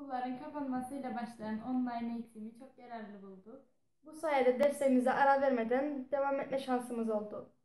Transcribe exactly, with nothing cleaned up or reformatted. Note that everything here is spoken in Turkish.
Okulların kapanmasıyla başlayan online eğitimi çok yararlı bulduk. Bu sayede derslerimize ara vermeden devam etme şansımız oldu.